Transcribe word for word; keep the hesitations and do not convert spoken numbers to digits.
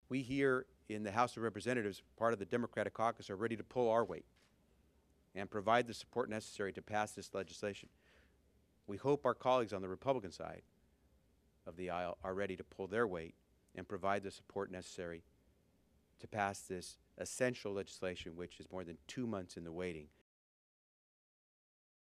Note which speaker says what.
Speaker 1: We here in the House of Representatives, part of the Democratic caucus, are ready to pull our weight and provide the support necessary to pass this legislation. We hope our colleagues on the Republican side of the aisle are ready to pull their weight and provide the support necessary to pass this essential legislation, which is more than two months in the waiting.